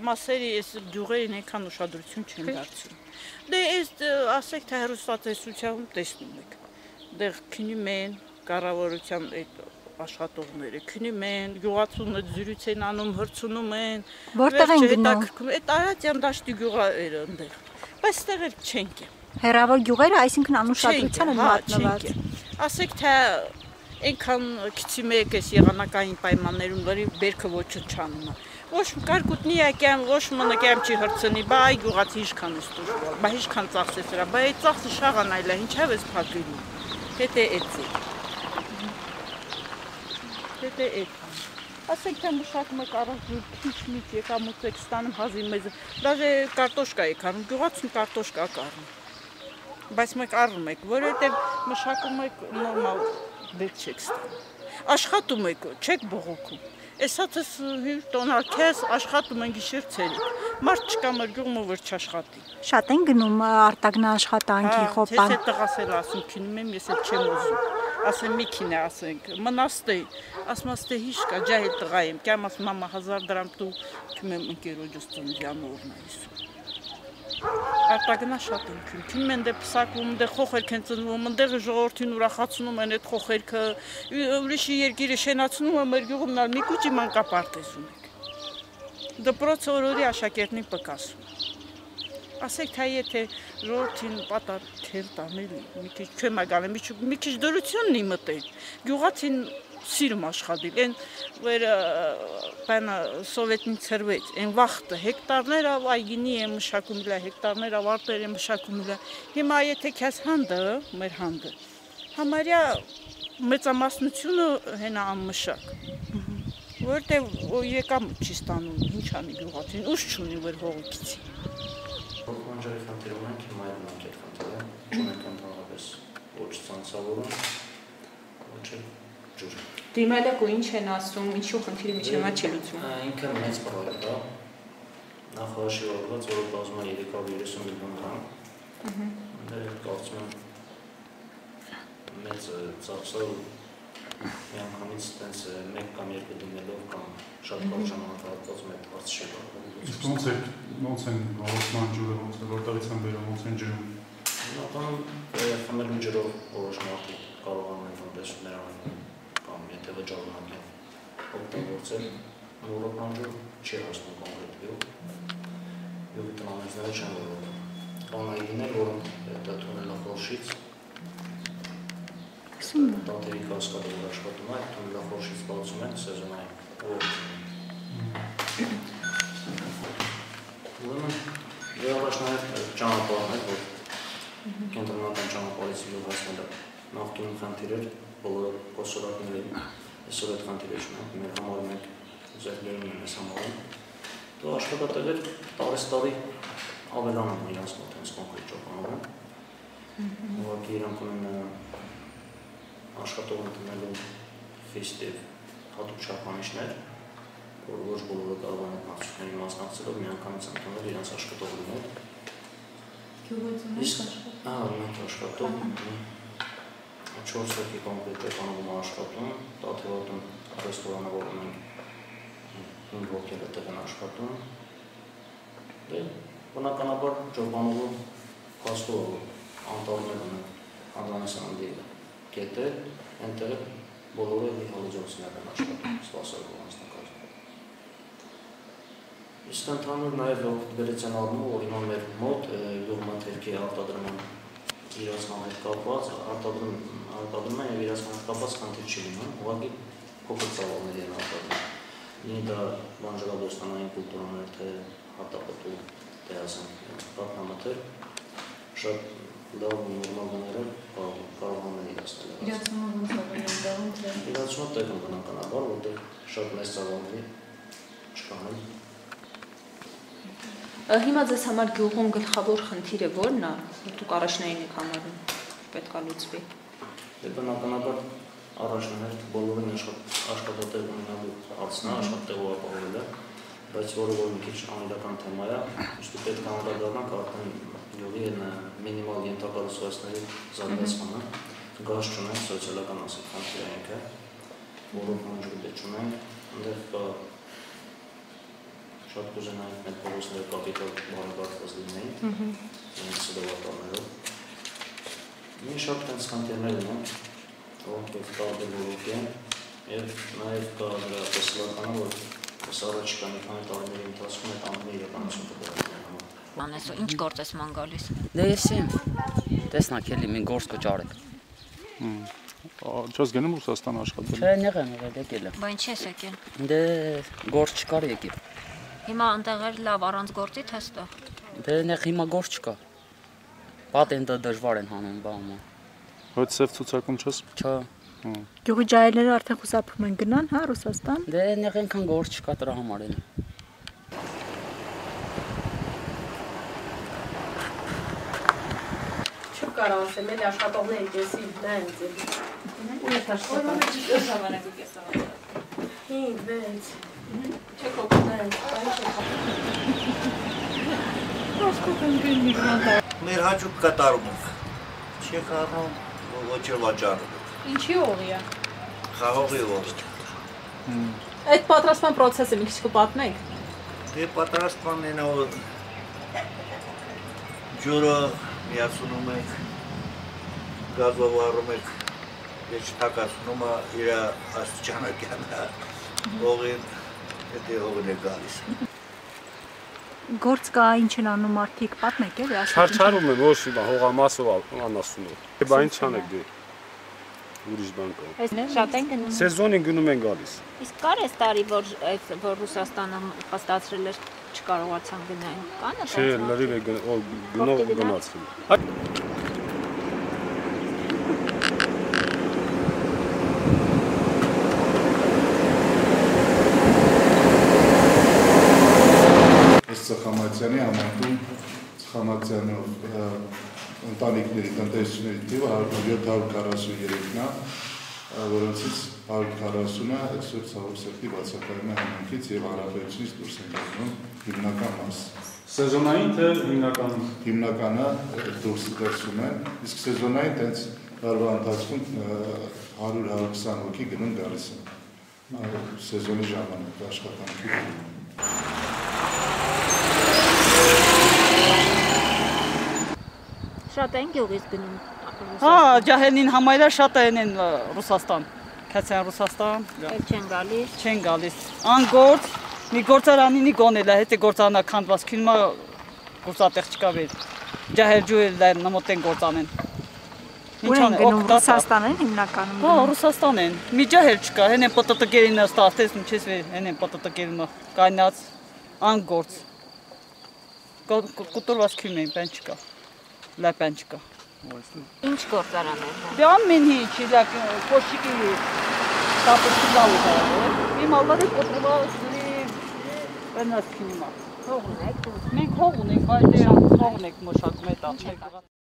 մասերի այս գյուղերին այնքան ուշադրություն չեն դարձնում։ Դե այս ասեք թե հեռուստատեսությամբ տեսնում եք։ Դեղ քնում են կառավարության այդ աշխատողները, քնում են, գյուղացունը զրույց են անում, հրցնում են։ Որտեղ են գնում։ Այդ Արարատյան դաշտի գյուղերը այնտեղ։ Բայց այդտեղ չեն գնում։ Հեռավոր գյուղերը, այսինքն անուշադրության են մատնված։ Ասեք թե այնքան քիչի մեկ էս եղանակային պայմաններում լրի բերքը ոչը չանում է։ Ոչ կարկուտնի եկեմ, ոչ մնակեմ չի հրցնի, բա այ գյուղացի ինչքան է ստուժ, բա ինչքան ծախս է սրա, բա այդ ծախսը շաղան այլա, ինչա ես փակելու։ Հետե էցի։ Հետե էց։ Ասեք թե մշակում եք առանց քիչ-միչ եկամուտեք ստանում հազի մեզ։ Դաժե կարտոշկա եք առնում, գյուղացին կարտոշկա կառնում։ Բայց մեկ առնում եք, որովհետև մշակում եք նորմալ դեպք չեք ստանում։ Աշխատում եք, չեք բողոքում։ Էսացս տոնարկես աշխատում են գիշեր ցերեկ։ Մարդ չկա մեր գյուղում որ չաշխատի։ Շատ են գնում արտագնա աշխատանքի խոպան։ Ես այդ տղասել ասում, քինում եմ, ես էլ չեմ ուզում։ Ասեմ մի քինե ասենք, մնաստե, ասմաստե հիշ կա, ջահել տղա եմ, կյամ ասում մամա 1000 դրամ դու քիմ եմ ընկերոջս ծննդյան օրն այս։ Արտագնա շատ են քինում են դե պսակում, դե խոխերք են ծնվում, ընդեղ ժողովրդին ուրախացնում են այդ խոխերքը, ուրիշի երկիրը շենացնում են մեր գյուղում նալ մի քիչ մանկապարտ ունենք։ Դպրոց օրորի աշակերտին պկասում։ Ասեք թե եթե ժողովրդին պատար թեր տանել, մի քիչ չեմ ագալեմ, մի քիչ դրությունն իմտել։ Գյուղացին սիրում աշխատել, այն որ բանը սովետին ծրվեց, այն վախտը հեկտարներ այգինի է մշակում իլա, հեկտարներ ավարտեր է մշակում իլա։ Հիմա եթե քեզ հանդը, մեր հանդը, համարյա մեծամասնությունը հենա անմշակ։ Որտեղ եկամ չի ստանում, ինչ անի գյուղացին, ուշ չունի որ հողիքից։ Մանջարի խնդիրում ենք, հիմա էլ մենք այդ խնդիրը չունենք ընդհանրապես ոչ ցանցավորում, ոչ էլ ջուր։ Դիմել եք ու ինչ են ասում, ինչու խնդիրը միջև հիմա չի լուծվում։ Ինքը մեծ պրոյեկտ է, նախարարշիվորված, որը բազում է 330 միլիոն դրամ։ Դեր կարծում եմ մեծ ծախսով միանգամից տենց մեկ կամ երկու դիմելով կամ շատ կարճ ժամանակահատվածում այդ հարցը չի կարող։ Իսկ ոնց են որոշման ջուրը, որտեղից են բերում, ոնց են ջրում։ Հիմնականում խմելու ջրով որոշ մարդիկ կարողանում են որպես նրան կամ եթե վճարունակ են օգտագործել, որոշման ջուր չի հասնում կոնկրետ յուղի տնամերձները չեն որոշում։ Բանայիններ, որոնք դա թունելախորշից տատերի կասկադը որ աշխատում է, թունելախորշից բացում են սեզոնային Ուրեմն վերաբաց նաև ճանապարհն է, որ կենտրոնական ճանապարհից յուղ հասնելը նախկինում խնդիր էր, բոլորը կոսորակներին, այսօր այդ խնդիրը չունենք, մեր համարում ենք ձեռքբերում են այս համարում։ Դու աշխատատեղեր տարեստարի ավելանում իրենց մոտ հենց կոնկրետ ճոպանով են։ Ուղղակի իրանք ունեն աշխատող ընդունելու ֆեստիվ հատուկ չափանիշներ, որ ոչ բոլորը կարող են այդ մրցույթներին մասնակցելով միանգամից ընդունել իրենց աշխատողներ։ Մենք աշխատում 4 հոգի կոնկրետ ճոպանվում աշխատում, Տաթևատուն ռեստորանը որում ենք 5 հոգի տեղ են աշխատում։ Դե բնականաբար ճոպանովը փաստով անտառներ ունեն Հանդանասյանի կետեր, այնտեղ բոլորը հալիջոցներ են աշխատում, սպասարկող անձնակազմում։ Իսկ ընդհանուր նաև վերցեն առնում, որ հիմա մեր մոտ յուղմաթերքի արտադրման իրացման հետ կապված, արտադրում են և իրացման հետ կապված խնդիր չի լինում, ուղղակի փոքր ծավալների են արտադրում։ Լինի դա բանջարաբոստանային կուլտուրաներ, թե հատապտու, թե ասենք պատնամաթեր, շատ լավ նորմալ գներով կարողանում են իրացնել։ Իրացումը ոնց է դառնում։ Իրացումը տեղում բնականաբար, որտեղ շատ մեծ ծավալների չկան։ Հիմա ձեզ համար գյուղում գլխավոր խնդիրը ո՞րն է, դուք առաջնային եք համարում, պետք է լուծվի։ Դե բնականաբար առաջնահերթ բոլորին աշխատատեղ ունենալու հարցն է, աշխատատեղով ապահովելը, բայց որը որ մի քիչ անիրական թեմա է, ուստի պետք է անդրադառնանք արդեն յուղի մինիմալ ենթակառուցվածքների զարգացմանը, գազ չունենք, սոցիալական ասել խնդիր է ինքը, որով մանջուրդե չունենք, ընդեղ կա շատ կուզենայի այդ փողոցները կապիտալ բարեկարգված լինեին, սդավատարներով։ Մի շատ տենց խնդիրներ ունեմ, որոնք տարբեր ոլորտի են, եւ նաեւ կա նրա տեսլականը, որ առաջիկա մի քանի տարիների ընթացքում այդ ամենը իրականություն կդառնա։ Անես ինչ գործ ես ման գալիս։ Դե ես եմ։ Տեսնակ էլի մի գործ կճարեք։ Չես գնում Ռուսաստան աշխատել։ Չէ, եղեմ եկել եմ։ Բա ինչ ես եկել։ Դե գործ չկար եկի։ Հիմա անտեղեր լավ առանց գործի թե ստո։ Դե նեղ հիմա գործ չկա։ Պատենտը դժվար են հանում բանը։ Ոչ սև ցուցակում չես։ Չէ։ Գյուղի ջահելները արդեն խուսափում են գնան, հա, Ռուսաստան։ Դե նեղ այնքան գործ չկա դրա համար էլ։ Կարող ասեմ, էլ աշխատողների կեսի նա են ձելի։ Ու ես աշխատող։ 5, 6։ Չեք օգնել, Մեր հաճուկ կատարում ենք։ Չեք առնում, ոչ էլ վաճառում ենք։ Ինչի օղի է։ Խաղողի օղի։ Այդ պատրաստման պրոցեսը մի քիչ կպատմեք։ Դե պատրաստման են որ ջուրը միացնում ենք, գազովարում ենք, եչ թակացնում իր աստիճանակյանը, օղին, հետի օղին է գալիս։ Գործ կա ինչ են անում մարդիկ, պատմեք էլի, Չարչարում եմ, ոչ իմ հողամասով անասում եմ։ Բա ինչ անեք դե։ Ուրիշ բան կա։ Այս շատ են գնում։ Սեզոնին գնում են գալիս։ Իսկ կար էս տարի, որ Ռուսաստանը փաստացրել էր չկարողացան գնային։ Կան այդպես։ Չէ, լրիվ է գնով գնացել։ Ծխամատյանի համանուն Ծխամատյանով ընտանիքների տնտեսությունների թիվը 743-ն է, որոնցից 140-ը այսօր ցավոք սրտի բացակայում է համայնքից եւ հարաբերությունից դուրս են գնում հիմնական մասը։ Սեզոնային թե հիմնականում։ Հիմնականը դուրսում են, իսկ սեզոնային տենց տարվա ընթացքում 100-120 հոգի գնում գալիս են սեզոնի ժամանակ աշխատանքի։ Շատ են գյուղից գնում։ Հա, ջահելին համայնքներ շատ են Ռուսաստան։ Քացան Ռուսաստան։ Էլ չեն գալիս։ Չեն գալիս։ Անգործ, մի գործարանինի գոնել է, հետո գործանա քանդված քինմա գործատեղ չկա վեր։ Ջահել ջուել նամոտ են գործանեն։ Ինչ են գնում Ռուսաստան են հիմնականում։ Հա, Ռուսաստան են։ Մի ջահել չկա, հեն են պտտկերին ստացես, ինչես վեր, հեն են պտտկերին կայնած անգործ։ Կուտուրված քյում են, բան չկա։ Լապան չկա։ Ինչ գործարան է։ Դե ամեն ինչ, լակ կոշիկի տապեցի լավ է։ Իմ ալլարը կոտրված բանաս քիմա։ Հող ունեք։ Մենք հող ունենք, բայց դե հող ունենք մշակում է տա։